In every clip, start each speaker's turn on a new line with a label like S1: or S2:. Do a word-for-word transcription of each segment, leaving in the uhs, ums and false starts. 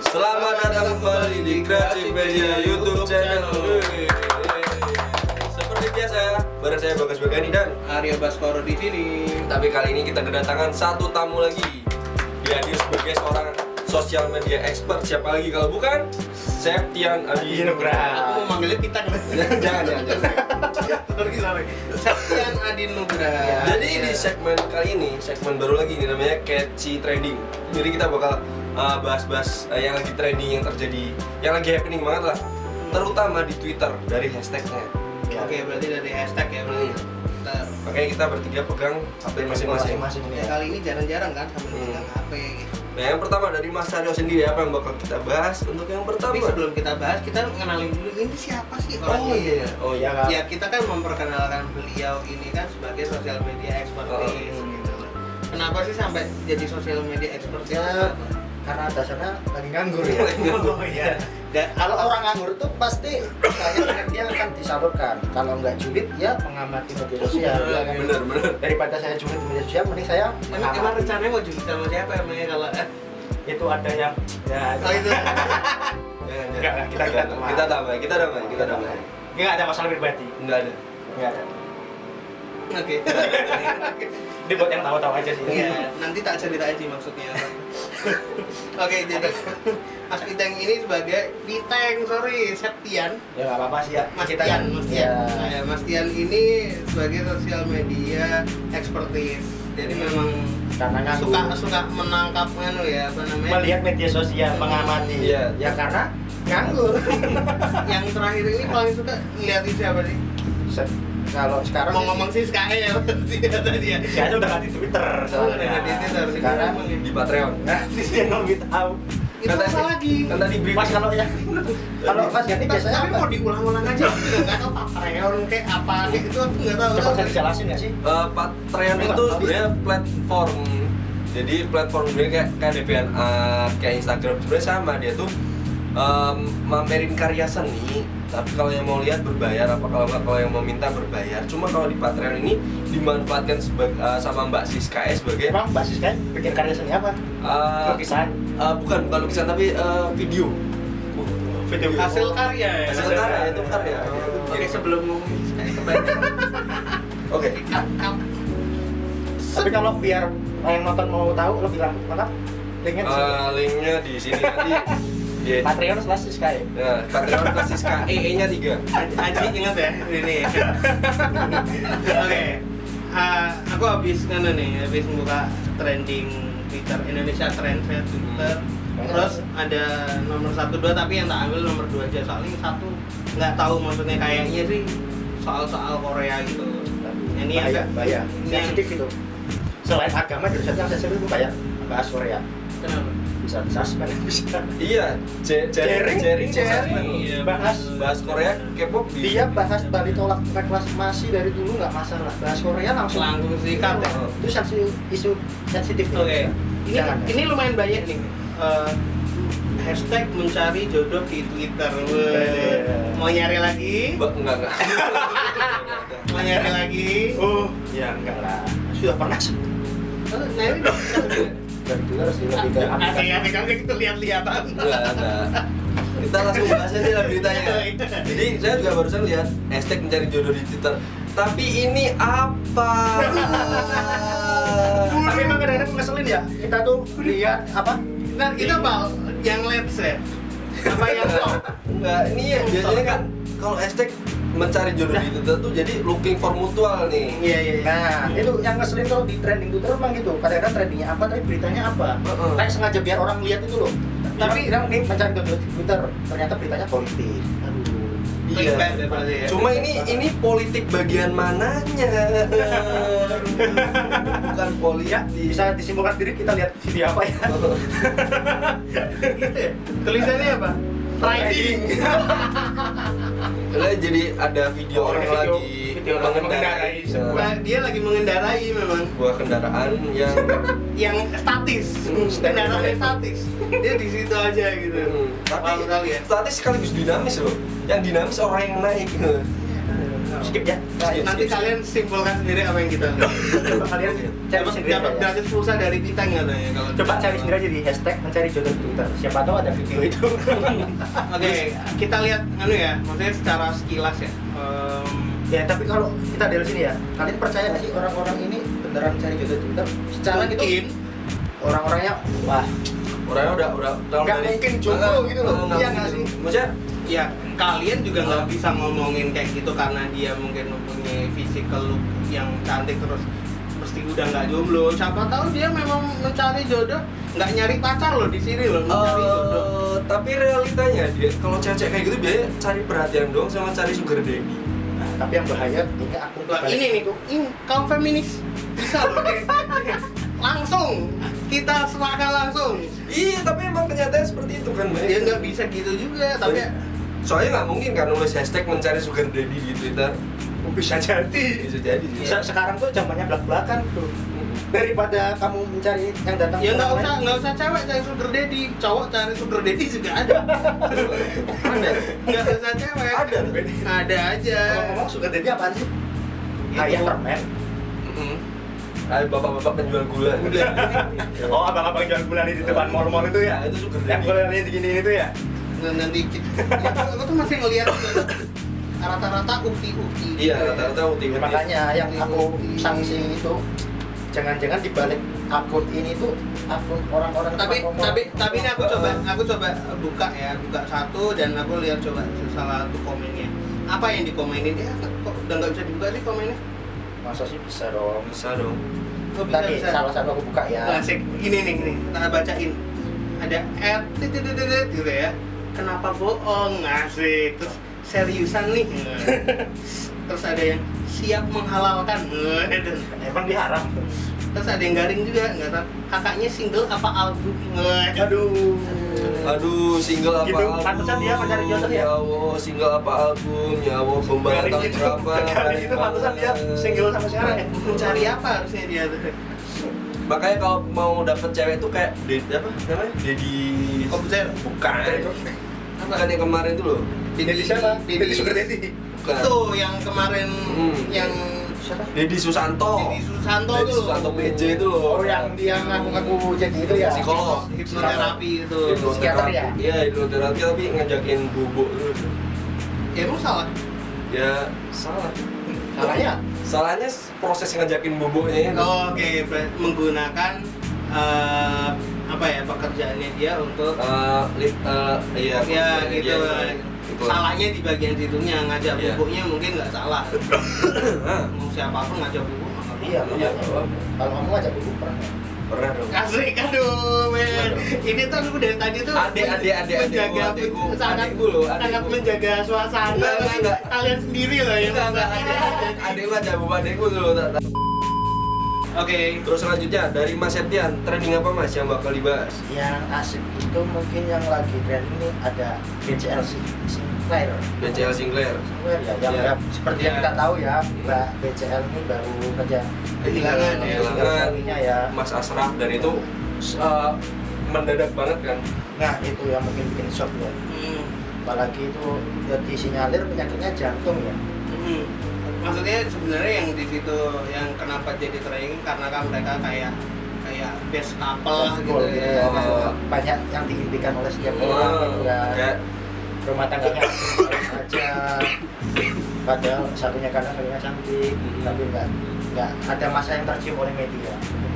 S1: Selamat datang kembali di Kreativedia YouTube channel. Seperti biasa, bareng saya Bagas Bagani dan
S2: Aryo Baskoro di sini.
S1: Tapi kali ini kita kedatangan satu tamu lagi. Dia hadir sebagai seorang sosial media expert. Siapa lagi kalau bukan Septian Adi Nugraha.
S2: Aku mau manggilnya Pitang.
S1: Jangan, jangan, jangan.
S2: Sorry, sorry. Septian Adi Nugraha.
S1: Jadi di segmen kali ini, segmen baru lagi ini namanya Catchy Trending. Jadi kita bakal uh, bahas-bahas uh, yang lagi trending, yang terjadi, yang lagi happening banget lah. Terutama di Twitter dari hashtagnya.
S2: Oke, berarti dari hashtag ya berarti. Kita
S1: Makanya kita bertiga pegang H P masing-masing.
S2: ya, kali ini jarang-jarang kan sambil
S1: Hmm.
S2: pegang H P gitu.
S1: Nah, yang pertama dari Mas Aryo sendiri, apa yang bakal kita bahas untuk yang pertama?
S2: Tapi sebelum kita bahas, kita mengenalin dulu ini siapa sih orangnya?
S1: Oh iya, oh iya kan.
S2: Ya, kita kan memperkenalkan beliau ini kan sebagai sosial media expertise
S1: Oh.
S2: gitu loh. Kenapa sih sampai jadi sosial media expertise?
S3: Ya, karena dasarnya lagi nganggur ya.
S2: Oh iya. Dan
S3: Kalau orang nganggur itu pasti kayaknya dia akan disalurkan. Kalau nggak julid ya mengamati media sosial. Ya kan?
S1: Bener, bener.
S3: Daripada saya julid di media sosial, mending saya
S2: emang, emang
S3: mengamati.
S2: rencananya mau julid sama siapa emangnya kalau
S3: Itu ada yang ya
S2: oh itu
S1: Jangan,
S3: Enggak,
S1: jangan.
S3: kita- kita damai.
S1: kita damai, kita damai, kita damai.
S3: nggak ada masalah pribadi.
S1: Enggak ada.
S3: Nggak ada.
S2: oke.
S3: Ini buat yang tahu-tahu aja sih.
S2: Iya, nanti tak cerita aja maksudnya. Oke, jadi Mas Piteng ini sebagai Piteng, sorry, Septian.
S3: Ya nggak apa-apa sih ya.
S2: Mas
S3: Kita
S2: Tian,
S3: kan
S2: Mas
S3: ya.
S2: Tian. Nah, ya, Mas Tian ini sebagai sosial media expertise. Jadi memang
S3: Karena nganggur.
S2: suka suka menangkap anu ya, apa namanya?
S3: Melihat media sosial, mengamati.
S1: Iya.
S3: Ya karena nganggur.
S2: Yang terakhir ini paling suka ngeliat itu siapa sih?
S3: Se- Kalau sekarang
S2: Mau ngomong sih Sky ya tadi ya.
S3: saya udah nggak di Twitter
S2: Oh, udah
S3: soalnya.
S2: nggak di Twitter.
S3: Sekarang
S1: Di Patreon.
S3: nah, dia nggak lebih tahu.
S2: Itu
S1: Kan
S2: apa
S1: tadi-
S2: lagi?
S1: Kan tadi briefing.
S3: Mas kalau yang kalau Mas Gani biasanya
S2: Tapi
S3: apa?
S2: mau diulang-ulang aja, aku juga nggak tahu Patreon kayak apa kayak itu aku nggak tahu.
S3: Coba bisa dijelasin nggak sih?
S1: Eh, Patreon
S3: Ini
S1: itu
S3: nggak
S1: sebenarnya platform. Jadi platform sebenarnya kayak kayak DeviantArt, kayak Instagram sebenarnya sama, dia tuh em, mamerin karya seni. Tapi kalau yang mau lihat berbayar, apa kalau nggak kalau yang mau minta berbayar. Cuma kalau di Patreon ini dimanfaatkan sebagai sama Mbak Siska sebagai
S3: Emang basis kan bikin karya seni apa?
S1: eh,
S3: Lukisan.
S1: eh, bukan bukan lukisan tapi eh, video.
S3: Video.
S2: Hasil karya ya.
S1: Hasil karya itu karya.
S2: Oke, sebelum ngomong Sky kebanyakan.
S1: Oke.
S2: Kap, kap.
S3: Tapi kalau biar yang nonton mau tahu lebih lengkap, linknya di sini.
S1: Eh, linknya di sini nanti. Di
S3: Patreon slash Sky.
S1: Nah, Patreon plus Siska, E E-nya tiga.
S2: Aji ingat ya ini. Oke. Ah, aku habis ngene nih, habis buka trending Twitter Indonesia Trends ya Twitter. Terus ada nomor satu dua tapi yang tak ambil nomor dua aja soalnya yang satu nggak tahu maksudnya kayaknya sih soal-soal Korea gitu. Ini
S3: bahaya,
S2: agak
S3: bahaya.
S2: ini yang-
S3: Sensitif itu. Selain agama, jurusan yang sensitif itu kayak bahas Korea.
S2: Kenapa?
S3: Bisa suspend, bisa.
S1: Iya, J-
S3: Jaring,
S1: jaring,
S3: jaring.
S2: Iya,
S3: Bahas
S1: bahas Korea, K-pop di
S3: Dia bahas Bali tolak reklamasi dari dulu nggak masalah. Bahas Korea langsung
S2: langsung sikat ya.
S3: itu sensitif, isu sensitif.
S2: Oke. Ini
S3: Jangan.
S2: ini lumayan banyak nih. Eh, hashtag mencari jodoh di Twitter. Weh. Mau nyari lagi?
S1: Mbak, enggak enggak.
S2: Mau nyari lagi?
S3: Oh, ya enggak lah. Sudah pernah sih.
S2: Oh, nah ini dong.
S3: Dari dulu harus lebih ke
S2: Ada yang pegang gitu lihat-lihatan.
S1: Enggak, enggak. Kita langsung bahas aja lah beritanya. Jadi saya juga barusan lihat hashtag mencari jodoh di Twitter. Tapi ini apa?
S3: Tapi emang kadang-kadang ngeselin ya. Kita tuh lihat apa?
S2: Nah, kita apa? Yang let's ya? Apa yang top?
S1: Enggak, ini ya biasanya kan kalau hashtag mencari jodoh di Twitter tuh jadi looking for mutual nih.
S2: Iya, iya, iya.
S3: Nah, itu yang ngeselin kalau di trending Twitter emang gitu. Kadang-kadang trendingnya apa, tapi beritanya apa?
S1: Heeh.
S3: Kayak sengaja biar orang lihat itu loh.
S2: Tapi-
S3: Tapi yang nih mencari jodoh di Twitter, ternyata beritanya politik. Aduh.
S2: Clickbait ya berarti ya?
S1: Cuma ini ini politik bagian mananya? Bukan politik.
S3: Ya, bisa disimpulkan sendiri kita lihat video apa ya.
S2: Gitu ya? Tulisannya apa? Riding.
S1: Karena jadi ada video
S3: Oh,
S1: orang
S3: video-
S1: lagi
S3: video orang mengendarai sebuah-
S2: Wah, dia lagi mengendarai memang
S1: sebuah kendaraan yang
S2: yang statis,
S1: Hmm,
S2: kendaraan yang statis. Dia di situ aja gitu.
S1: Hmm, tapi
S2: Malu kali ya.
S1: statis sekaligus dinamis loh. Yang dinamis orang yang naik.
S3: skip ya. Nah,
S1: Skip,
S2: Nanti
S1: skip,
S2: kalian simpulkan sendiri apa yang kita lihat.
S3: coba kalian cari
S2: Dapat
S3: sendiri
S2: dapat
S3: aja ya.
S2: gratis pulsa dari Piteng katanya kalau
S3: Coba cari sendiri aja di hashtag mencari jodoh di Twitter. Siapa tahu ada video itu.
S2: Oke, kita lihat anu ya, maksudnya secara sekilas ya. Em,
S3: Ya tapi kalau kita dari sini ya, kalian percaya nggak sih orang-orang ini beneran cari jodoh di Twitter? Secara gitu
S2: mungkin
S3: orang-orangnya wah
S1: Orangnya udah udah kalau
S3: nggak mungkin jomblo gitu loh.
S1: nggak
S3: Iya nggak
S1: mungkin.
S3: sih?
S1: Maksudnya
S2: ya kalian juga nggak bisa ngomongin kayak gitu karena dia mungkin mempunyai physical look yang cantik terus mesti udah nggak jomblo. Siapa tahu dia memang mencari jodoh, nggak nyari pacar loh di sini loh, mencari jodoh.
S1: Eh, tapi realitanya dia kalau cewek kayak gitu biasanya cari perhatian dong sama cari sugar daddy.
S3: Nah, tapi yang bahaya ini aku
S2: Wah, ini nih, ini kaum feminis bisa loh deh. Langsung kita serahkan langsung.
S1: Iya, tapi emang kenyataannya seperti itu kan, Mbak.
S2: Ya nggak bisa gitu juga, tapi
S1: Soalnya nggak mungkin kan nulis hashtag mencari sugar daddy di Twitter.
S3: bisa jadi.
S1: Bisa jadi sih.
S3: Bisa sekarang tuh zamannya belak-belakan tuh. Daripada kamu mencari yang datang
S2: ya nggak
S3: orang
S2: usah
S3: lain.
S2: nggak usah cewek cari sugar daddy, cowok cari sugar daddy juga ada.
S1: Ada.
S2: Nggak usah cewek.
S1: Ada.
S2: Ada aja.
S3: Ngomong-ngomong sugar daddy apaan sih? Ayah permen.
S1: Mm-mm. Ayo bapak-bapak penjual gula.
S3: Oh, abang-abang jual gula di depan mall-mall itu ya?
S1: Nah, itu sugar
S3: Yang
S1: daddy.
S3: gulanya diginiin itu ya?
S2: Nah, nanti kita, ya, aku tuh masih ngeliat rata-rata ukti-ukti.
S1: Iya, rata-rata uti.
S3: Ya, makanya yang aku sanksi itu jangan-jangan di balik akun ini tuh akun orang-orang
S2: tapi
S3: tukang
S2: tapi
S3: ngomong.
S2: tapi ini aku coba aku coba buka ya buka satu dan aku lihat coba salah satu komennya apa yang dikomenin ya kok udah nggak bisa dibuka sih komennya.
S3: Masa sih bisa dong.
S1: Bisa dong.
S2: Oh, bisa,
S3: Tadi
S2: bisa.
S3: salah satu aku buka ya.
S2: Klasik ini nih ini kita bacain ada at titit gitu ya kenapa bohong ngasih terus seriusan nih terus ada yang siap menghalalkan
S3: Emang diharam.
S2: terus ada yang garing juga nggak tahu kakaknya single apa album
S3: Aduh.
S1: Aduh, single apa
S3: Gitu,
S1: album?
S3: pantesan dia mencari jodoh ya?
S1: Ya Allah, single apa album? Ya Allah, gombal
S3: Garing
S1: tahun
S3: itu,
S1: berapa?
S3: garing itu pantesan dia single sampai sekarang ya.
S2: mencari apa harusnya dia tuh
S1: Makanya kalau mau dapet cewek tuh kayak Dedi apa namanya? Dedi
S2: Komputer.
S1: Bukan. Bukan yang kemarin tuh loh.
S3: Dedi siapa? Dedi Sugar Daddy.
S1: Bukan.
S2: itu yang kemarin
S1: Hmm.
S2: yang
S3: Siapa?
S1: Dedi Susanto.
S2: Dedi Susanto
S1: Dedi
S2: tuh
S1: Susanto P J itu loh.
S3: Oh, yang dia ngaku-ngaku jadi itu ya.
S1: Psikolog.
S2: hipnoterapi itu
S3: Psikiater ya?
S1: Iya, hipnoterapi tapi ngajakin bubuk terus.
S2: ya emang salah
S1: Ya salah.
S3: Salahnya
S1: Salahnya proses ngajakin bubuknya itu.
S2: oh, oke ber- menggunakan eh, apa ya pekerjaannya dia untuk
S1: Eh, lit, eh, iya,
S2: ya gitu
S1: iya, gitu.
S2: salahnya di bagian situnya ngajak
S1: Iya.
S2: bubuknya mungkin nggak salah
S1: Hah,
S2: mau siapapun ngajak bubuk nggak apa-apa.
S3: iya,
S1: Iya,
S3: makanya. Kalau kamu ngajak buku pernah.
S1: pernah dong.
S2: Asik, aduh men
S1: Aduh.
S2: ini tuh aku dari tadi tuh
S1: Adik, adik, adik,
S2: menjaga
S1: adikku, adikku,
S2: sangat
S1: adikku loh, adikku.
S2: sangat menjaga suasana
S1: Enggak,
S2: tapi
S1: enggak, enggak.
S2: kalian sendiri loh yang
S1: Enggak, enggak, adik, adik, adik mah jago adikku dulu. tak- tak.
S2: oke
S1: Terus selanjutnya dari Mas Septian, trending apa Mas yang bakal dibahas?
S3: Yang asik itu mungkin yang lagi trend ini ada B C L Sinclair.
S1: B C L Sinclair.
S3: Sinclair ya, yang
S1: Iya.
S3: ya, seperti yang
S2: Iya.
S3: kita tahu ya, Mbak B C L ini baru kerja
S2: Kehilangan ya.
S1: Kehilangan
S3: suaminya ya.
S1: Mas Asraf dan itu uh, mendadak banget kan.
S3: Nah itu yang mungkin bikin shock ya.
S2: hmm.
S3: Apalagi itu ya, disinyalir penyakitnya jantung ya.
S2: Hmm. Maksudnya sebenarnya yang di situ yang kenapa jadi trending karena kan mereka kayak kayak best couple lah gitu
S3: Betul, gitu
S2: ya.
S3: ya. Mas- banyak yang diimpikan oleh setiap
S1: Hmm,
S3: orang gitu kan.
S1: kayak
S3: Rumah tangganya baik aja, padahal satunya kadang satunya cantik,
S1: Hmm.
S3: tapi enggak enggak ada masa yang tercium oleh media.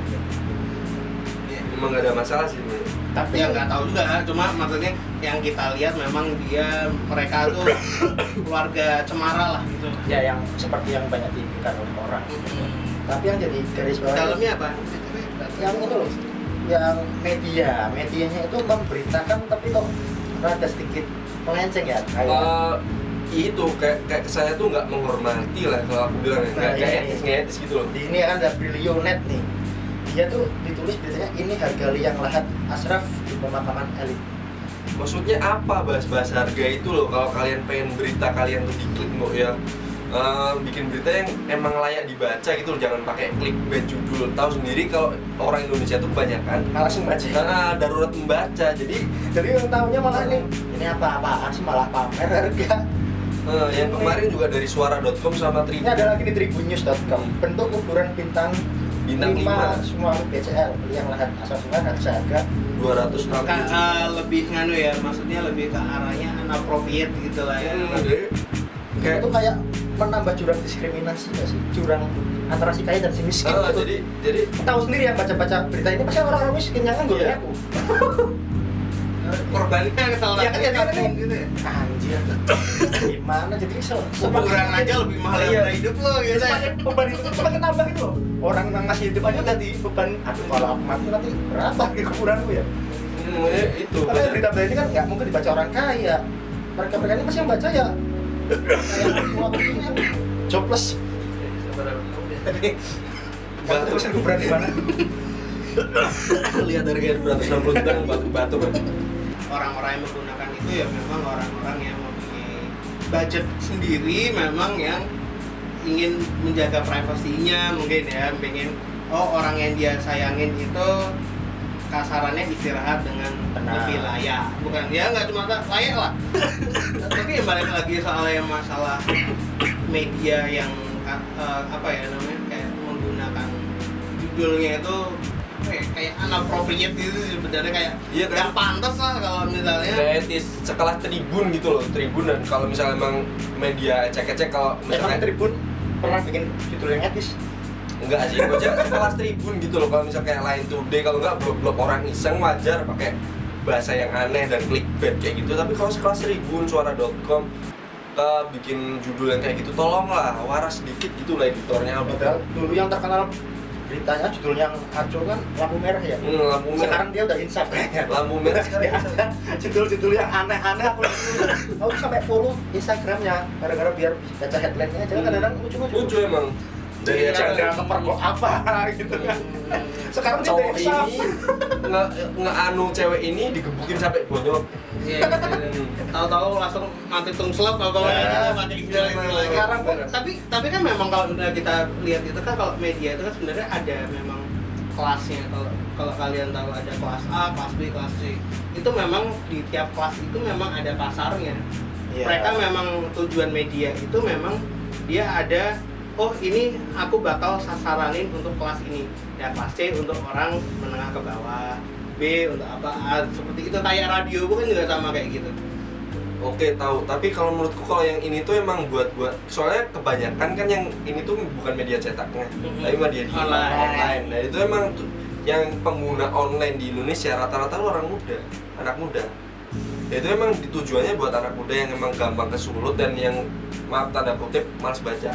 S1: emang gak ada masalah sih. Bro.
S3: Tapi
S2: Ya nggak tahu juga, cuma maksudnya yang kita lihat memang dia mereka tuh keluarga cemara lah gitu.
S3: ya yang seperti yang banyak diimpikan oleh orang.
S2: Hmm.
S3: Tapi yang jadi garis bawah
S2: Dalamnya apa?
S3: yang itu loh, yang media, medianya itu memberitakan tapi kok rada sedikit melenceng ya kayak.
S1: Uh, itu kayak kayak kesannya tuh nggak menghormati lah kalau aku bilang ya.
S3: Nah,
S1: Nggak- kayak
S3: iya,
S1: etis
S3: iya.
S1: nggak etis gitu loh.
S3: Di ini kan ada Brilionet nih. Dia tuh ditulis biasanya ini harga liang lahat Asraf di pemakaman elit.
S1: Maksudnya apa bahas-bahas harga itu loh? Kalau kalian pengen berita kalian tuh diklik mbok ya. Eh, bikin berita yang emang layak dibaca gitu loh, jangan pakai clickbait judul. Tahu sendiri kalau orang Indonesia tuh kebanyakan
S3: Malas membaca.
S1: nah, darurat membaca. Jadi
S3: Jadi yang tahunya malah ini ini apa-apaan sih malah pamer harga.
S1: Eh, yang kemarin juga dari suara dot com sama
S3: Ini
S1: Tribun.
S3: ada lagi di tribunnews dot com. Bentuk ukuran bintang
S1: Bintang lima.
S3: semua B C L yang lahan asal sungai harga harga
S1: dua ratus enam
S2: Ka-
S1: puluh
S2: uh, lebih nganu ya, maksudnya lebih ke arahnya inappropriate gitu lah ya.
S1: Hmm, jadi kayak
S3: itu kayak menambah jurang diskriminasi nggak sih? Jurang antara si kaya dan si miskin.
S1: eh,
S3: Itu.
S1: jadi jadi
S3: Tahu sendiri yang baca-baca berita ini pasti orang-orang miskin yang kan gue
S1: Iya.
S3: aku.
S2: Korbannya salah
S3: Iya kan, iya kan,
S2: satu
S3: iya.
S2: gitu ya.
S3: Anjir. Gimana jadi se
S2: Kuburan aja lebih mahal
S3: Iya.
S2: daripada hidup lo gitu ya.
S3: Semakin beban itu semakin nambah itu loh. Orang yang ngasih hidup aja udah di beban. Aduh kalau aku mati nanti berapa di kuburanku ya?
S1: hmm, ya, itu
S3: Makanya berita-berita ini kan nggak mungkin dibaca orang kaya. Mereka-mereka ini pasti yang baca ya kayak waktu ini yang jobless. Kamu terusin kuburan di mana?
S1: lihat harga dua ratus enam puluh juta yang batu-batu kan.
S2: Orang-orang yang menggunakan itu ya memang orang-orang yang mempunyai budget sendiri, memang yang ingin menjaga privasinya mungkin ya, pengen oh orang yang dia sayangin itu kasarannya istirahat dengan
S3: Tenang.
S2: lebih layak, bukan ya nggak cuma tak- layak lah. Tapi yang balik lagi soal yang masalah media yang uh, apa ya namanya kayak menggunakan judulnya itu apa ya, kayak inappropriate gitu sebenarnya, kayak
S1: Iya,
S2: nggak
S1: kan?
S2: pantas lah kalau misalnya.
S1: Kayak di sekelas Tribun gitu loh, Tribun. Dan kalau misalnya emang media cek-cek kalau
S3: Emang
S1: misalnya
S3: Tribun pernah bikin judul yang etis?
S1: enggak sih, gue aja sekelas Tribun gitu loh. Kalau misalnya kayak Line Today, kalau enggak blog-blog orang iseng wajar pakai bahasa yang aneh dan clickbait kayak gitu. Tapi kalau sekelas Tribun, suara dot com uh, bikin judul yang kayak gitu, tolonglah waras sedikit gitu lah editornya.
S3: Padahal dulu yang terkenal beritanya judul yang acuh kan lampu merah ya.
S1: Hmm, lampu merah.
S3: Sekarang dia udah insaf kayaknya.
S1: Lampu merah sekarang
S3: Dia ada judul-judul yang aneh-aneh aku aku sampai follow Instagramnya gara-gara biar baca headline-nya aja kan kadang-kadang lucu-lucu.
S1: lucu emang. Dari
S3: Iya,
S1: acara
S3: jangan kepergok apa gitu kan. Sekarang dia
S1: cowok
S3: udah insaf.
S1: ini nge ngeanu cewek ini digebukin sampai bonyok.
S2: Iya, iya. Tahu-tahu langsung mati tungslep kalau
S3: Nah,
S2: pakai istilah itu lagi.
S3: sekarang pun
S2: Tapi tapi kan memang kalau udah kita lihat itu kan, kalau media itu kan sebenarnya ada memang kelasnya. Kalau kalau kalian tahu ada kelas A, kelas B, kelas C. Itu memang di tiap kelas itu memang ada pasarnya.
S3: Iya.
S2: Mereka memang tujuan media itu memang dia ada, oh ini aku bakal sasaranin untuk kelas ini. Ya kelas C untuk orang menengah ke bawah, B untuk apa, A, seperti itu. Kayak radio bukan juga sama kayak gitu.
S1: Oke tahu, tapi kalau menurutku kalau yang ini tuh emang buat buat soalnya kebanyakan kan yang ini tuh bukan media cetaknya,
S2: Mhm.
S1: tapi media di
S2: Online.
S1: online. Nah itu emang tuh, yang pengguna online di Indonesia rata-rata lu orang muda, anak muda. Ya, itu emang tujuannya buat anak muda yang emang gampang kesulut dan yang maaf tanda kutip malas baca.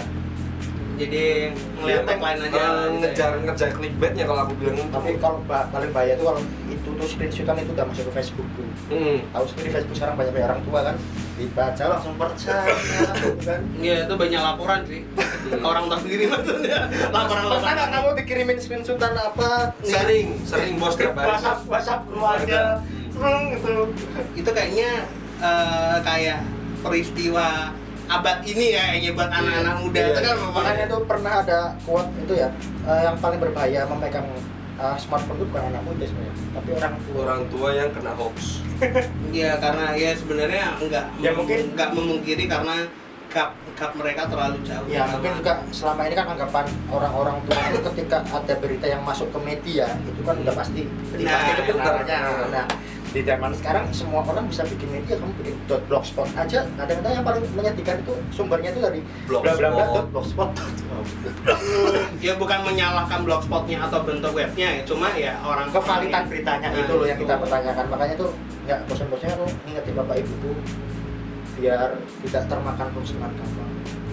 S2: Jadi ngeliat tagline aja
S1: Eh,
S2: gitu
S1: ngejar
S2: ya.
S1: ngejar clickbaitnya kalau aku bilang itu.
S3: Tapi kalau ba- paling bahaya itu kalau itu tuh screenshotan itu udah masuk ke Facebook tuh.
S1: Hmm.
S3: Tahu sendiri Facebook sekarang banyak orang tua kan dibaca langsung percaya gitu kan.
S2: Iya itu banyak laporan sih. Orang tahu sendiri maksudnya.
S3: Pernah
S2: Laporan-laporan.
S3: nggak kamu dikirimin screenshotan apa?
S1: Sering, sering bos tiap hari.
S3: WhatsApp, WhatsApp keluarga, serem gitu.
S2: Itu kayaknya eh, kayak peristiwa abad ini kayaknya buat anak-anak muda
S1: Iya.
S2: itu kan
S3: Makanya tuh pernah ada quote itu ya, eh, yang paling berbahaya memegang eh, smartphone itu bukan anak muda sebenarnya, tapi orang tua.
S1: Orang tua yang kena hoax.
S2: Iya karena ya sebenarnya enggak
S3: Ya, mungkin-
S2: enggak memungkiri karena gap gap mereka terlalu jauh.
S3: Ya
S2: sama-
S3: mungkin juga selama ini kan anggapan orang-orang tua itu ketika ada berita yang masuk ke media itu kan udah pasti
S2: Benar,
S3: pasti kebenarannya.
S1: benar.
S3: Nah di zaman sekarang semua orang bisa bikin media, kamu bikin dot blogspot aja. Kadang-kadang yang paling menyedihkan itu sumbernya itu dari bla bla bla dot blogspot.
S2: Ya bukan menyalahkan blogspotnya atau bentuk webnya ya, cuma ya orang
S3: Kevalitan beritanya
S2: Nah,
S3: itu loh yang kita
S2: itu.
S3: pertanyakan. Makanya tuh nggak bosan-bosannya aku ngingetin bapak ibu tuh biar tidak termakan hoax dengan gampang.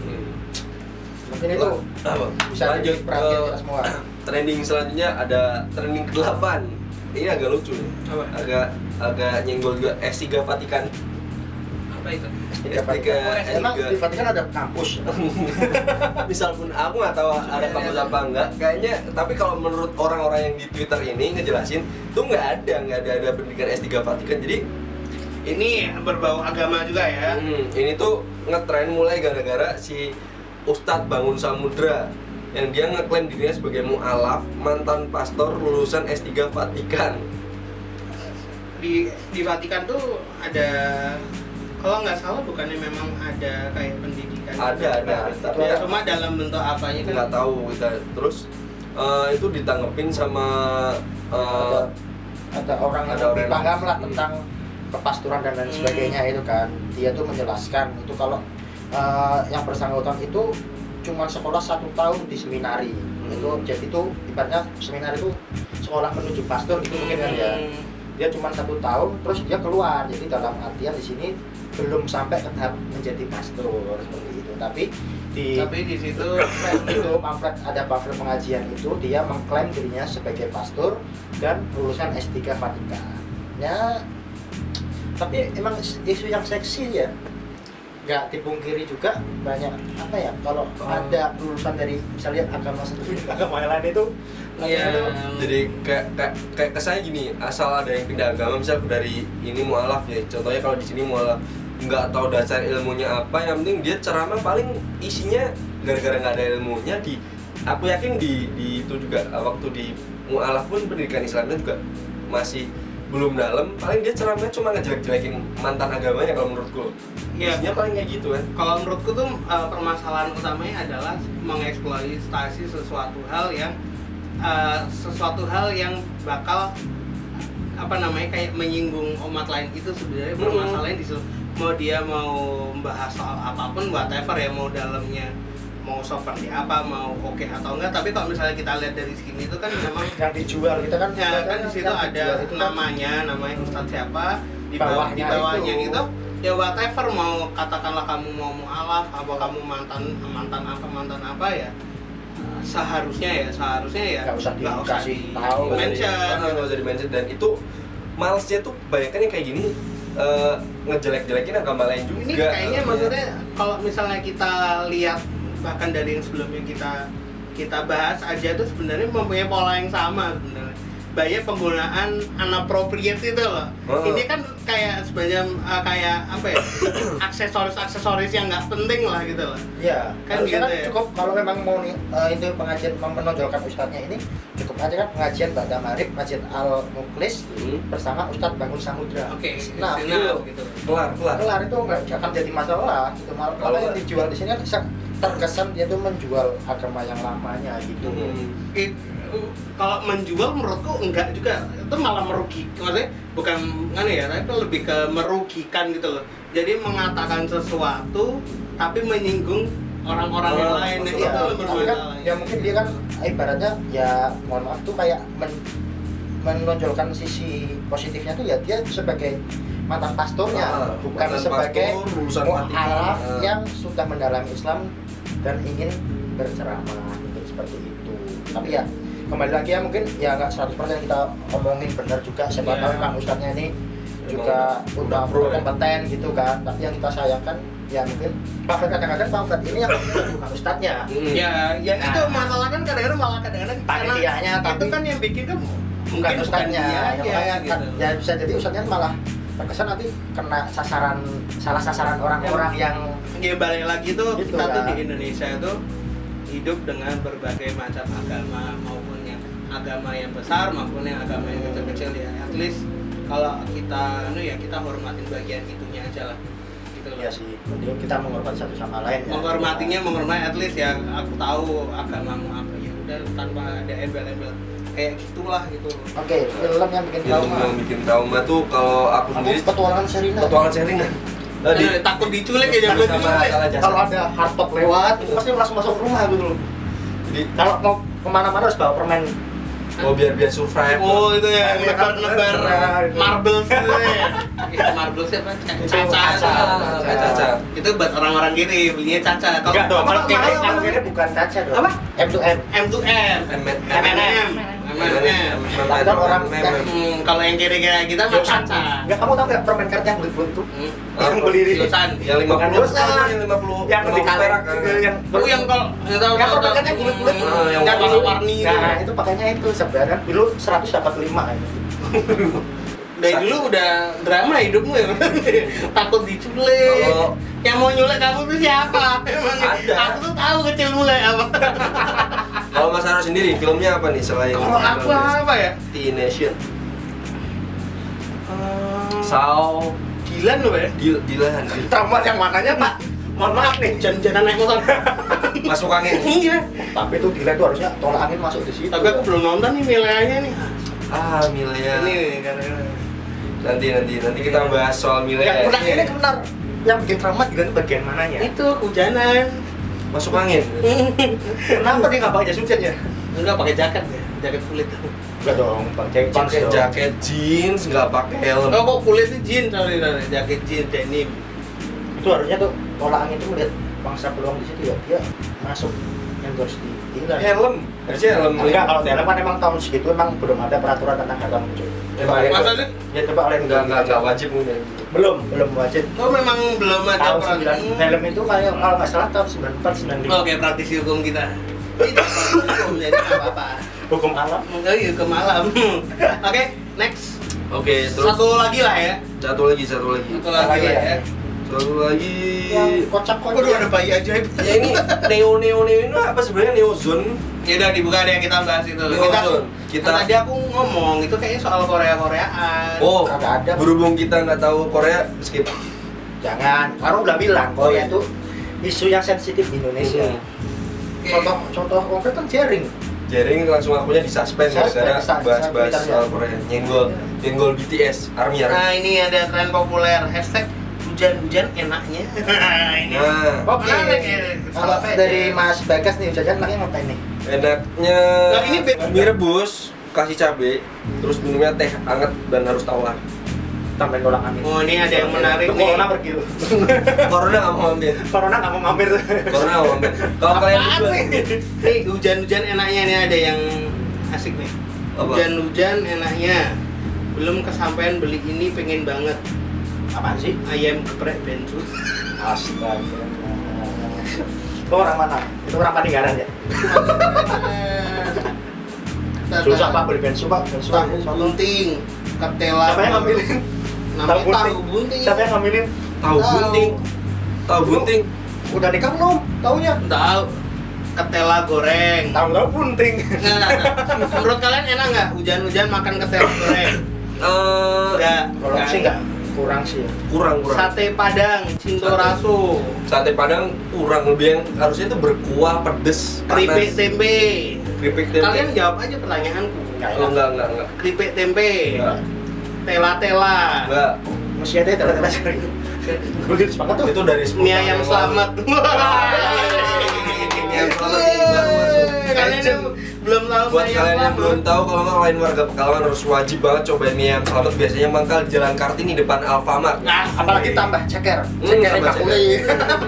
S3: Mungkin itu
S1: Apa?
S3: bisa
S1: Lanjut
S3: jadi perhatian
S1: ke
S3: kita semua.
S1: trending selanjutnya, ada trending kedelapan. Ini agak lucu nih.
S2: Apa?
S1: Agak agak nyenggol juga S tiga Vatikan.
S2: Apa itu?
S3: S
S1: S tiga,
S3: tiga
S1: S
S3: Emang
S1: tiga.
S3: di Vatikan ada kampus.
S1: Misal pun aku nggak tahu ada kampus apa enggak. Kayaknya tapi kalau menurut orang-orang yang di Twitter ini ngejelasin tuh nggak ada, nggak ada ada pendidikan S tiga Vatikan. Jadi
S2: Ini berbau agama juga ya.
S1: hmm, ini tuh ngetren mulai gara-gara si Ustadz Bangun Samudra yang dia ngeklaim dirinya sebagai mu'alaf, mantan pastor lulusan S tiga Vatikan.
S2: Di di Vatikan tuh ada kalau nggak salah bukannya memang ada kayak pendidikan
S1: Ada, ada, tapi ya
S2: cuma dalam bentuk apanya kan
S1: nggak tahu kita. Terus eh, itu ditanggepin sama eh,
S3: ada, ada orang yang
S1: ada
S3: lebih
S1: orang-
S3: paham lah tentang kepasturan dan lain
S2: Hmm.
S3: sebagainya itu kan. Dia tuh menjelaskan itu kalau eh, yang bersangkutan itu cuma sekolah satu tahun di seminari. Itu jadi itu ibaratnya seminari itu sekolah menuju pastor gitu mungkin kan ya.
S2: Hmm.
S3: Dia cuma satu tahun terus dia keluar. Jadi dalam artian di sini belum sampai ke tahap menjadi pastor seperti itu. Tapi di
S2: Tapi di situ
S3: itu pamflet ada pamflet pengajian itu dia mengklaim dirinya sebagai pastor dan lulusan S tiga Vatikan. Ya, tapi emang isu yang seksi ya. Nggak dipungkiri juga banyak apa ya kalau ada lulusan dari misalnya agama satu agama yang lain itu
S2: Iya.
S1: jadi kayak kayak kayak kesannya gini, asal ada yang pindah agama misal dari ini mualaf ya, contohnya kalau di sini mualaf nggak tahu dasar ilmunya apa, yang penting dia ceramah paling isinya gara-gara nggak ada ilmunya. Di aku yakin di di itu juga waktu di mualaf pun pendidikan Islamnya juga masih belum dalam, paling dia ceramahnya cuma ngejelek-jelekin mantan agamanya kalau menurutku.
S2: Iya.
S1: Isinya paling kayak gitu kan.
S2: Kalau menurutku tuh uh, permasalahan utamanya adalah mengeksploitasi sesuatu hal yang uh, sesuatu hal yang bakal apa namanya kayak menyinggung umat lain. Itu sebenarnya
S1: Hmm.
S2: permasalahan di situ. Mau dia mau membahas soal apapun whatever ya, mau dalamnya mau seperti apa, mau oke atau enggak, tapi kalau misalnya kita lihat dari sini itu kan memang
S3: yang dijual kita kan
S2: ya kan di situ
S3: yang
S2: ada
S3: dijual itu kan
S2: namanya, namanya Ustadz siapa, di bawah di
S3: Bawahnya
S2: bawahnya
S3: itu.
S2: gitu. Ya whatever, mau katakanlah kamu mau mualaf, apa kamu mantan mantan apa mantan apa ya, seharusnya ya seharusnya ya
S3: Nggak usah
S2: nggak
S3: dikasih
S2: di-
S3: tahu.
S2: di mention.
S1: Nggak usah di-mention. Dan itu malesnya tuh kebanyakan yang kayak gini eh, ngejelek-jelekin agama lain juga.
S2: Ini kayaknya
S1: Iya.
S2: maksudnya kalau misalnya kita lihat bahkan dari yang sebelumnya kita kita bahas aja tuh sebenarnya mempunyai pola yang sama sebenarnya. Banyak penggunaan inappropriate itu loh.
S1: Oh.
S2: Ini kan kayak sebenarnya uh, kayak apa ya? aksesoris-aksesoris yang nggak penting lah gitu loh.
S3: ya
S2: Kan
S3: harusnya
S2: gitu
S3: kan
S2: ya.
S3: cukup kalau memang mau nih eh, itu pengajian menonjolkan ustadznya ini cukup aja kan pengajian Ba'da Maghrib Masjid Al Mukhlis
S1: Hmm.
S3: bersama Ustadz Bangun Samudra.
S2: Oke,
S3: nah
S2: it's
S3: itu
S2: enough, gitu.
S1: Kelar, kelar.
S3: kelar itu nggak akan jadi masalah gitu. Mal-
S1: Kalau
S3: Malah yang
S1: nggak-
S3: dijual di sini kan bisa terkesan dia tuh menjual agama yang lamanya gitu.
S1: Hmm.
S2: It- kalau menjual menurutku enggak juga, itu malah merugikan, maksudnya bukan kan ya, tapi lebih ke merugikan gitu loh. Jadi mengatakan sesuatu tapi menyinggung orang-orang yang
S1: Oh,
S2: lain, nah,
S1: maksudnya,
S2: itu
S3: Iya,
S2: lebih
S3: tapi kan
S2: bermasalah.
S3: ya mungkin dia kan ibaratnya ya mohon maaf tuh kayak men- menonjolkan sisi positifnya tuh ya dia sebagai mantan pastornya,
S1: Ah,
S3: bukan
S1: mantan
S3: sebagai
S1: pastor, lulusan
S3: mualaf
S1: Vatikan. Ah.
S3: yang sudah mendalami Islam dan ingin berceramah gitu, seperti itu. Tapi ya kembali lagi ya mungkin ya nggak seratus persen kita omongin benar juga, siapa
S2: Iya.
S3: tahu memang ustadznya ini juga
S1: Emang
S3: udah
S1: pro ya.
S3: kompeten gitu kan. Tapi yang kita sayangkan ya mungkin pamflet kadang-kadang pamflet ini yang bukan ustadznya.
S1: Hmm.
S2: Ya, ya
S3: Nah.
S2: itu masalah kan kadang-kadang malah kadang-kadang karena
S3: Panitianya,
S2: itu
S3: tapi-
S2: kan yang bikin kan
S3: Bukan
S2: mungkin
S3: ustadznya,
S2: dia
S3: ya,
S2: aja,
S3: makanya kan,
S2: gitu.
S3: ya bisa jadi ustadznya malah terkesan nanti kena sasaran salah sasaran orang-orang yang
S2: Ya balik lagi tuh
S3: Gitu
S2: kita tuh
S3: kan.
S2: di Indonesia itu hidup dengan berbagai macam agama, maupun yang agama yang besar maupun yang agama yang kecil-kecil ya. At least kalau kita anu ya kita hormatin bagian itunya aja lah. Gitu loh.
S3: ya sih penting kita menghormati satu sama lain ya.
S2: Menghormatinya menghormati at least ya aku tahu agamamu apa ya udah tanpa ada embel-embel kayak gitulah gitu.
S3: Oke, film yang bikin
S1: Film
S3: trauma.
S1: yang bikin trauma tuh kalau aku
S3: Aku
S1: sendiri
S3: petualangan Serina.
S1: petualangan Serina. Tadi
S2: Eh, takut diculik ya jangan
S1: sama
S2: diculik.
S1: Salah Jasa.
S3: Kalau ada hardtop lewat, itu pasti langsung masuk rumah gitu loh.
S1: Jadi
S3: Kalau mau kemana-mana harus bawa permen.
S1: oh biar biar survive.
S2: Oh itu ya
S3: Iya,
S2: nebar-nebar
S3: iya, itu.
S2: marbles itu ya. Itu marbles siapa?
S3: Itu
S2: Caca.
S3: Caca.
S1: Kayak Caca.
S2: Itu buat orang-orang gini belinya Caca.
S3: Enggak dong, kalau kiri,
S2: mahal,
S3: kalau
S2: mahal.
S3: kiri bukan kaca dong.
S2: Apa?
S3: M to M.
S2: M to M.
S1: M
S2: M and M. M and M.
S3: Tapi kan orang
S2: Hmm, kalau yang kiri-kiri kita mah Caca.
S3: Enggak, kamu tahu nggak permen karet yang bulat-bulat tuh?
S2: Hmm.
S3: Yang berdiri.
S2: Kilosan.
S1: Yang lima
S3: Bukan
S1: puluh
S3: dosa.
S1: yang lima puluh
S3: Yang di
S1: perak kan.
S3: yang
S2: Oh yang kalau yang tahu
S3: Yang
S2: tahu,
S3: permen
S2: tahu.
S3: karetnya bulat-bulat.
S2: Hmm,
S1: Ah, yang
S2: yang warna-warni itu.
S3: Nah, itu pakainya itu sebenarnya dulu seratus dapat lima gitu.
S2: Dari dulu udah drama hidupmu ya. Takut diculik.
S1: Kalau-
S2: Yang mau nyulik kamu tuh siapa? Emang
S1: Ada.
S2: aku tuh tahu kecil mulai apa.
S1: Kalau Mas Aro sendiri filmnya apa nih selain
S2: Kalau aku apa ya?
S1: T Nation?
S2: Eh,
S1: Sao
S2: gila Dilan loh ya.
S1: Di Dilan.
S3: Trauma yang mananya Pak? Mohon maaf nih,
S2: Jalan-jalan naik motor.
S1: Masuk angin.
S2: Iya.
S3: tapi itu Dilan tuh harusnya tolak angin masuk di situ.
S2: Tapi aku belum nonton nih wilayahnya nih.
S1: Ah, Milea.
S2: Ini karena
S1: Nanti nanti nanti kita bahas soal
S3: Yang
S1: Milea.
S3: benar ini benar. Yang bikin trauma Dilan itu bagian mananya?
S2: itu hujanan.
S1: Masuk angin.
S3: Kenapa dia nggak pakai jas hujan ya?
S2: Enggak pakai jaket ya, jaket kulit.
S3: Enggak dong, pakai jeans
S1: Pakai
S3: dong.
S1: jaket jeans, nggak pakai helm.
S2: Oh kok kulit sih jeans, sorry, sorry. Jaket jeans denim.
S3: Itu harusnya tuh tolak angin itu melihat bangsa peluang di situ ya, dia masuk endorse di Dilan.
S1: Helm. Harusnya helm.
S3: Enggak, kalau di helm kan emang tahun segitu emang belum ada peraturan tentang helm cuy. Coba
S1: Emang
S3: lihat.
S2: Masa sih?
S3: Ya coba kalian
S1: Enggak enggak enggak wajib punya.
S3: Belum, belum wajib.
S2: Oh memang belum ada
S3: Tahun
S2: peraturan.
S3: sembilan helm itu kayak kalau nggak salah tahun sembilan empat sembilan lima.
S2: Oke, praktisi hukum kita. Itu praktisi hukum jadi nggak apa-apa.
S3: Hukum alam.
S2: Oh iya, ke malam. Oke, next.
S1: Oke, terus
S2: Satu lagi lah ya.
S1: satu lagi, satu lagi.
S2: Satu lagi lah ya.
S1: Satu lagi.
S3: Yang kocak-kocak.
S2: Waduh, ada bayi ajaib.
S1: Ya ini neo neo neo ini apa sebenarnya neo zone?
S2: Ya udah dibuka deh, kita bahas itu.
S1: Neo
S2: Kita
S1: zone. Kita
S2: kan tadi aku ngomong itu kayaknya soal Korea-Koreaan.
S1: Oh,
S3: Kagak ada.
S1: berhubung kita nggak tahu Korea, skip.
S3: Jangan. Karena udah bilang Korea itu isu yang sensitif di Indonesia.
S1: Hmm.
S2: Oke.
S3: Contoh contoh konkret kan jaring.
S1: Jaring langsung akunya disuspend
S3: Suspend,
S1: gara-gara
S3: sa-
S1: bahas-bahas
S3: sa-
S1: soal Korea. Nyenggol, nyenggol B T S, Army Army.
S2: Nah ini ada tren populer hashtag hujan-hujan enaknya. Ini.
S1: Nah,
S3: Oke.
S2: Menarik ya.
S3: Kalau dari Mas Bagas nih, jajan enaknya ngapain nih?
S1: enaknya
S2: Nah, ini be-
S1: mie rebus, kasih cabe, terus minumnya teh hangat dan harus tawar.
S3: Tambahin tolak angin.
S2: Oh ini ada yang menarik
S3: Itu
S2: nih.
S3: Corona pergi lu.
S1: Corona nggak mau mampir.
S3: Corona nggak mau mampir.
S1: Corona nggak mau mampir. Kalau kalian
S2: Apaan
S1: berdua,
S2: nih? Nih hujan-hujan enaknya nih ada yang asik nih.
S1: Apa?
S2: Hujan-hujan enaknya. Belum kesampaian beli ini pengen banget.
S3: Apaan sih?
S2: Ayam geprek bensu.
S3: Astaga. Itu orang mana? Itu orang Paninggaran ya? Susah Pak beli bensu Pak, bensu.
S2: Tahu bunting, ketela.
S3: Siapa yang ngambilin?
S2: Namanya
S3: Tahu
S2: tahu bunting.
S3: Siapa yang ngambilin?
S1: tahu
S2: Tahu.
S1: bunting, tahu bunting.
S3: Udah nikah belum? Taunya?
S2: Tahu ketela goreng.
S3: Tahu-tahu bunting.
S2: Nah, menurut kalian enak nggak hujan-hujan makan ketela goreng?
S1: Eh,
S2: Enggak.
S3: Kalau sih enggak kurang sih ya.
S1: kurang kurang.
S2: Sate Padang, Cinto
S1: Sate.
S2: Raso,
S1: Sate Padang kurang, lebih yang harusnya itu berkuah, pedes,
S2: keripik
S1: panas.
S2: tempe.
S1: Keripik tempe.
S2: Kalian jawab aja pertanyaanku.
S3: Enggak
S1: Oh, enggak enggak enggak.
S2: Keripik tempe,
S1: Enggak.
S2: tela-tela,
S1: Enggak.
S3: Mesti ada tela-tela sering. Kulit semangat tuh.
S1: Itu dari sepuluh
S2: mie
S1: tahun
S2: ayam
S1: yang
S2: selamat.
S1: lalu. Mie ayam selamat ini baru masuk.
S2: Kalian yang belum tahu
S1: Buat
S2: mie ayam
S1: kalian yang
S2: selamat.
S1: belum tahu, kalau nggak kalian warga Pekalongan harus wajib banget cobain mie ayam selamat. Biasanya mangkal di Jalan Kartini depan Alfamart.
S2: Nah,
S3: Apalagi tambah ceker.
S1: Hmm,
S3: Ceker
S1: tambah
S3: enak kulit.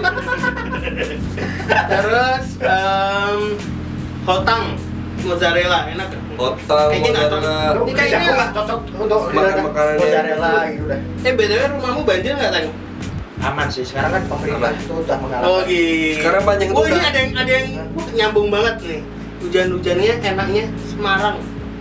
S2: terus em, hotang mozzarella enak nggak?
S1: Otang,
S2: Kayaknya nggak
S1: mozzarella.
S2: cocok. Ini kayaknya
S3: aku nggak cocok untuk
S1: Makan
S3: lidah
S1: makanan yang-
S3: mozzarella gitu dah.
S2: Eh btw rumahmu banjir nggak Tang?
S3: Aman sih. Sekarang kan pemerintah
S1: Aman.
S3: itu udah mengalami.
S2: Oh gitu.
S1: Sekarang panjang
S2: Oh
S1: tuh,
S2: ini
S1: Kak.
S2: ada yang ada yang wah, nyambung banget nih. Hujan-hujannya enaknya Semarang.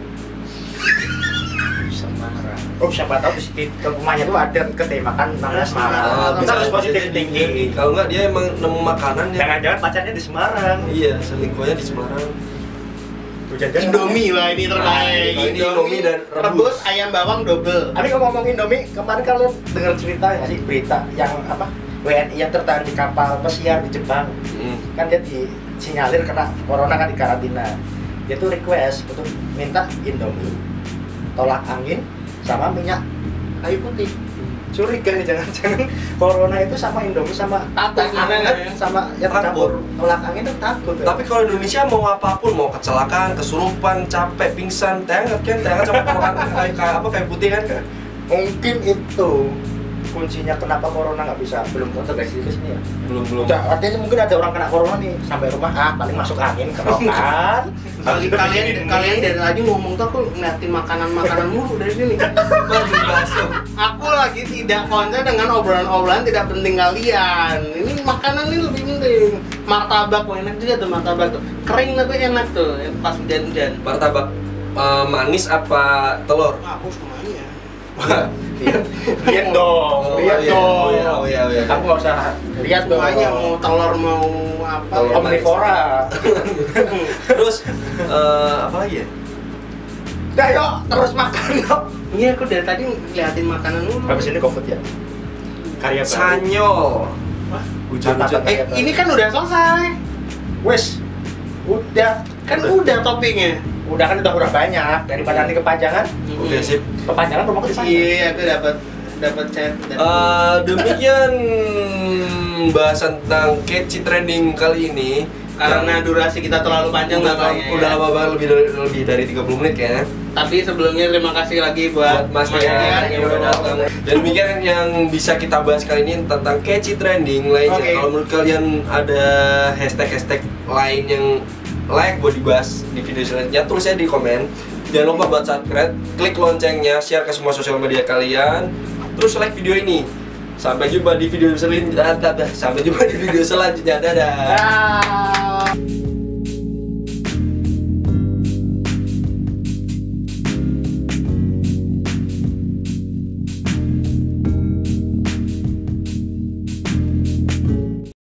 S3: Semarang. Oh siapa tahu di situ rumahnya tuh ada ketemakan namanya Semarang.
S1: Ah,
S3: Kita harus positif
S1: jadi
S3: tinggi.
S1: Kalau nggak dia emang nemu makanan ya.
S3: Jangan-jangan pacarnya di Semarang.
S1: Iya, selingkuhnya di Semarang.
S3: Hujan-hujan.
S2: Indomie lah ini terbaik.
S1: Nah, ini Indomie dan rebus.
S2: rebus ayam bawang double.
S3: Tapi kalau ngomong Indomie, kemarin kalian dengar cerita nggak sih berita yang apa W N I yang tertahan di kapal pesiar di Jepang?
S1: Hmm.
S3: Kan dia disinyalir kena corona kan di karantina. Dia tuh request untuk minta Indomie, tolak angin, sama minyak kayu putih. Curiga nih jangan-jangan corona itu sama Indomie sama
S2: Takut
S3: teh
S2: gimana
S3: hangat
S2: ya?
S3: sama yang
S1: Takut.
S3: campur tolak angin itu takut. ya.
S1: Tapi kalau Indonesia mau apapun, mau kecelakaan, kesurupan, capek, pingsan, teh hangat kan, teh hangat sama makan kayak kayak apa kayak putih kan?
S3: Mungkin itu kuncinya kenapa corona nggak bisa belum terdeteksi ke sini ya.
S1: Belum belum.
S3: Udah, artinya mungkin ada orang kena corona nih sampai rumah ah paling masuk angin kerokan.
S2: Kali kalian kalian dari tadi ngomong tuh aku ngeliatin makanan-makanan mulu dari sini.
S1: Lagi bakso.
S2: Aku lagi tidak konsen dengan obrolan-obrolan tidak penting kalian. Ini makanan ini lebih penting. Martabak, wah enak juga tuh martabak tuh. Kering tapi enak tuh pas hujan-hujan.
S1: Martabak eh, manis apa telur?
S2: Wah, aku semuanya.
S1: Wah,
S3: Lihat, lihat dong,
S1: Oh,
S3: lihat
S1: iya,
S3: dong.
S1: oh, iya, oh, iya, oh, iya.
S3: Aku nggak usah lihat dong.
S2: Semuanya mau telur mau apa?
S1: Telur
S2: ya.
S3: Omnivora.
S1: Terus eh, apa lagi ya?
S3: Dah yuk, terus makan yuk.
S2: Iya, aku dari tadi ngeliatin makanan mulu.
S3: Habis ini GoFood ya. Karya baru.
S1: Sanyol.
S2: Wah,
S1: Hujan-hujan.
S2: eh ini kan udah selesai.
S3: Wes, udah
S2: Kan udah toppingnya.
S3: udah kan udah udah banyak daripada nanti kepanjangan.
S1: Oke sip.
S3: Kepanjangan rumahku di sana.
S2: Iya, aku dapat dapat chat. dan-
S1: Eh, demikian bahasan tentang catchy trending kali ini.
S2: Karena durasi kita terlalu panjang
S1: udah,
S2: nampaknya,
S1: udah
S2: ya.
S1: lama banget, lebih dari lebih dari tiga puluh menit ya.
S2: Tapi sebelumnya terima kasih lagi buat
S1: Buat Mas
S2: Mas
S1: Tian
S2: Tian
S1: yang udah datang. Dan demikian yang bisa kita bahas kali ini tentang catchy trending lainnya.
S2: Oke.
S1: Kalau menurut kalian ada hashtag-hashtag lain yang layak buat dibahas di video selanjutnya, tulis aja di komen. Jangan lupa buat subscribe, klik loncengnya, share ke semua sosial media kalian, terus like video ini. Sampai jumpa di video selanjutnya. Sampai jumpa di video selanjutnya. Dadah.
S3: Ah.